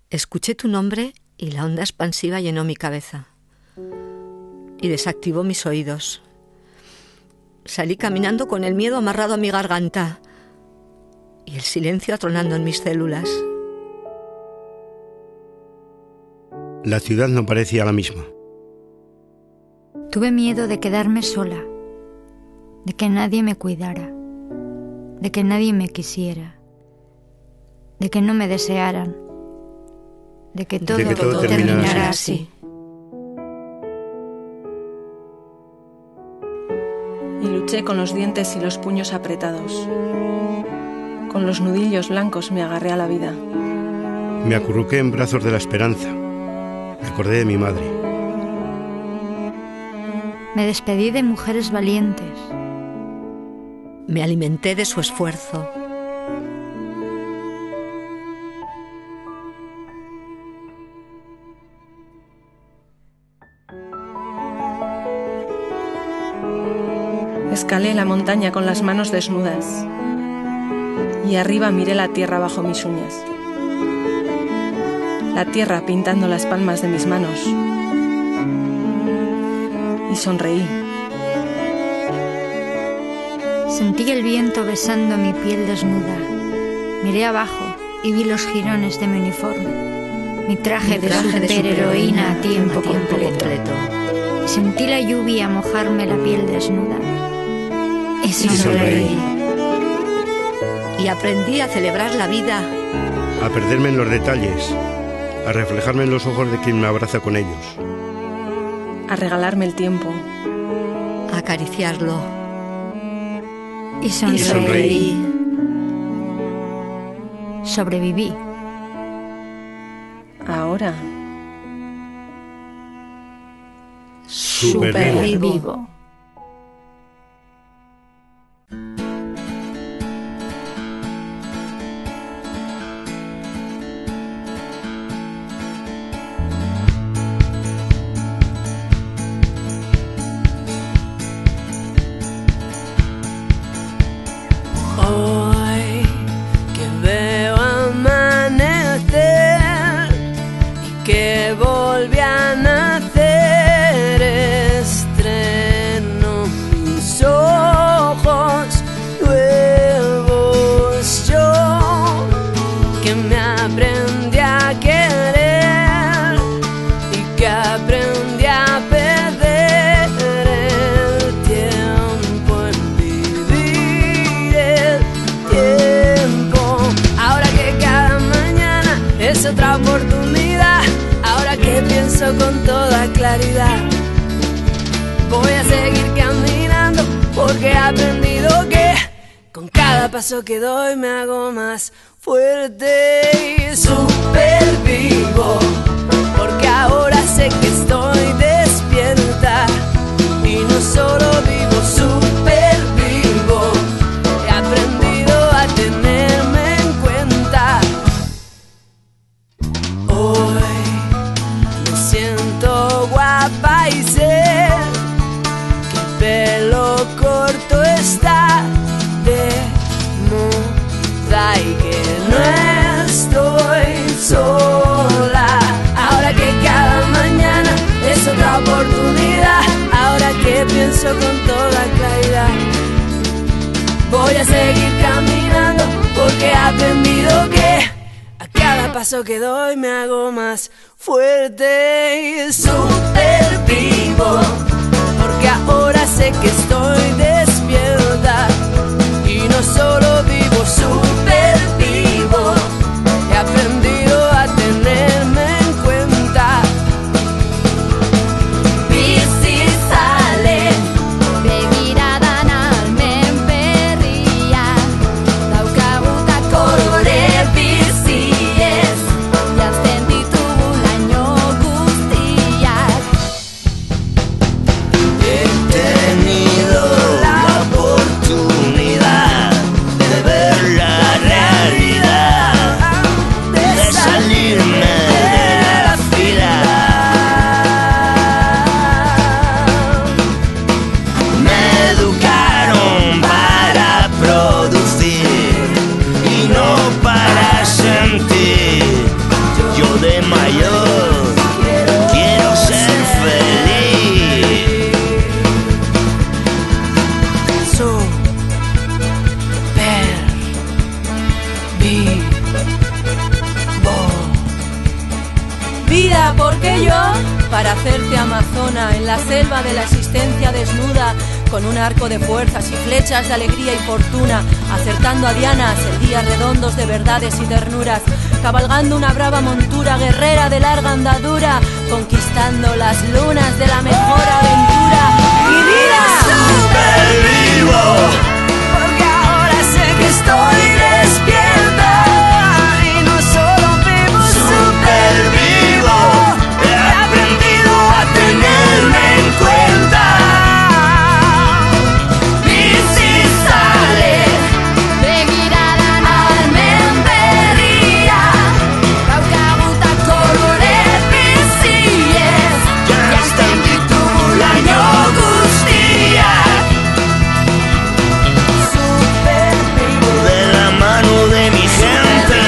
Escuché tu nombre y la onda expansiva llenó mi cabeza y desactivó mis oídos. Salí caminando con el miedo amarrado a mi garganta y el silencio atronando en mis células. La ciudad no parecía la misma. Tuve miedo de quedarme sola, de que nadie me cuidara, de que nadie me quisiera, de que no me desearan, de que todo terminara así. Y luché con los dientes y los puños apretados. Con los nudillos blancos me agarré a la vida. Me acurruqué en brazos de la esperanza. Me acordé de mi madre. Me despedí de mujeres valientes. Me alimenté de su esfuerzo. Escalé la montaña con las manos desnudas y arriba miré la tierra bajo mis uñas. La tierra pintando las palmas de mis manos. Y sonreí. Sentí el viento besando mi piel desnuda. Miré abajo y vi los jirones de mi uniforme, mi traje de superheroína a tiempo completo. Sentí la lluvia mojarme la piel desnuda. Y sonreí. Y aprendí a celebrar la vida. A perderme en los detalles. A reflejarme en los ojos de quien me abraza con ellos. A regalarme el tiempo. A acariciarlo. Y sonreí. Sobreviví. Ahora supervivo. Hoy que veo amanecer y que volví a nacer, estreno mis ojos nuevos, yo que me aprendí a querer y que aprendí a perder el tiempo en vivir el tiempo. Ahora que cada mañana es otra oportunidad, ahora que pienso con toda claridad, voy a seguir caminando porque he aprendido que con cada paso que doy me hago más fuerte y supervivo, porque ahora sé que estoy despierta y no solo vivo, supervivo. He aprendido a tenerme en cuenta. Hoy me siento guapa y sé que el pelo corto está de moda y que no estoy sola. Ahora que cada mañana es otra oportunidad, ahora que pienso con toda claridad, voy a seguir caminando porque he aprendido que a cada paso que doy me hago más fuerte y supervivo, porque ahora sé que estoy despierta y no solo vivo, supervivo. He aprendido a tenerme en cuenta. Bizi sale, begirada nalmen berria, daukagutako kolore biziez, jantzen ditugu laino guztiak. He tenido la oportunidad de vida, porque yo, para hacerte amazona en la selva de la existencia desnuda, con un arco de fuerzas y flechas de alegría y fortuna, acertando a dianas en días redondos de verdades y ternuras, cabalgando una brava montura guerrera de larga andadura, conquistando las lunas de la mejor aventura. ¡Mi vida! Supervivo, porque ahora sé que estoy despierta y no solo vivo. Supervivo, he aprendido a tenerme en cuenta. Bizi zale, begiradan almenberria, daukaguta kolore biziez, janzten ditugu laino guztiak. Supervivo de la mano de mi gente.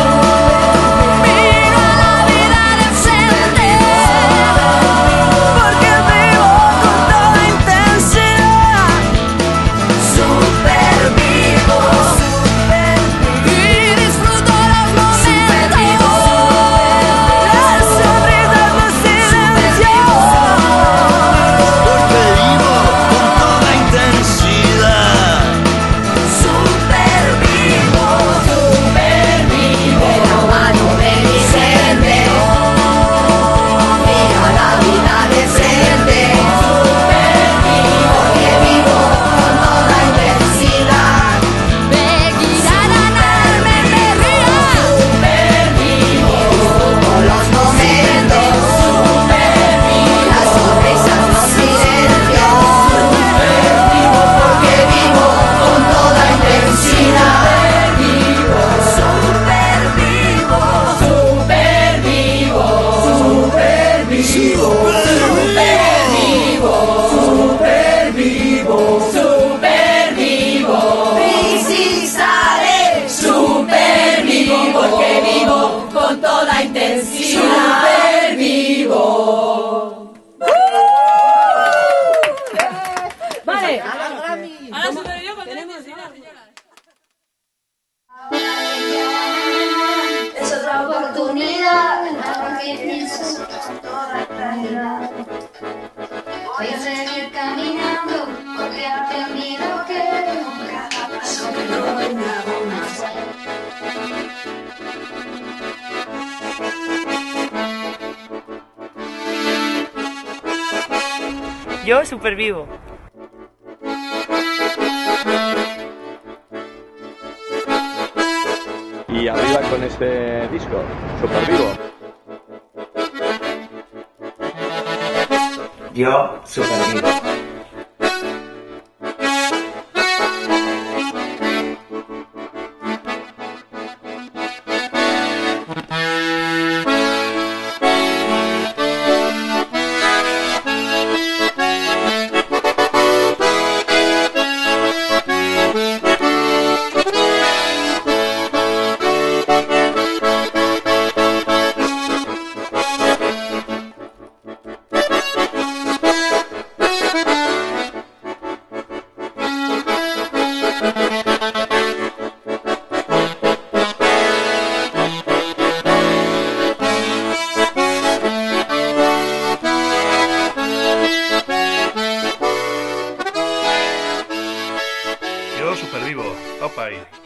Miro a la vida de frente, Porque vivo con toda intensidad. Supervivo, y disfruto los momentos. las sonrisas de silencio. Porque vivo con toda intensidad. Supervivo, De la mano de mi gente, miro a la vida de frente, porque vivo con toda intensidad. Begiradan almenberria, disfruto los momentos, las sonrisas, los silencios, porque vivo con toda intensidad. Bici sale, supervivo, porque vivo con toda intensidad. Supervivo. Vale. Es otra oportunidad para que pienses con toda claridad. Voy a seguir caminando porque he aprendido que con cada paso que doy me hago más. Yo supervivo. Y arriba con este disco, Supervivo. Yo supervivo. Yo supervivo. Opa ahí.